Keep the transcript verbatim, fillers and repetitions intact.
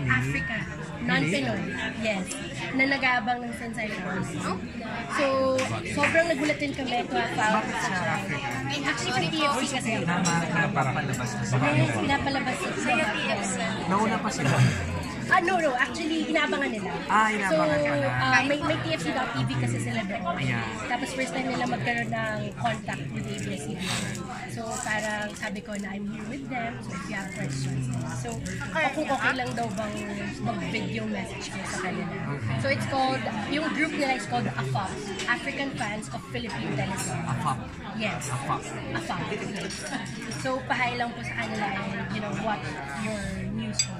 Africa, non-Pinoy, yes, na nag-aabang ng sensations. So, sobrang nagulat din kami to have found such a... Actually, for T F C kasi ako. Napapalabas na sila. Yes, pinapalabas sila. Nauna pa sila. Ah, no, no. Actually, inaabangan nila. Ah, inaabangan so, pala. Uh, may, may T F C dot T V kasi sila doon. Ayan. Tapos first time nila magkaroon ng contact with A B S C B N. So, parang sabi ko na I'm here with them. So, if you have questions. So, o kung okay lang daw bang mag-video message ko sa kanila. So, it's called, yung group nila is called A F A P, African Fans of Philippine Television. A F A P. Yes. A F A P. A F A P. So, pahay lang po sa kanila and, you know, what your news